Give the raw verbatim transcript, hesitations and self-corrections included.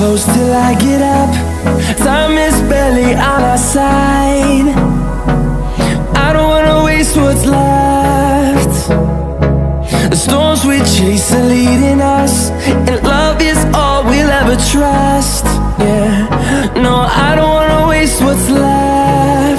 close till I get up. Time is barely on our side. I don't wanna waste what's left. The storms we chase are leading us, and love is all we'll ever trust. Yeah, no, I don't wanna waste what's left.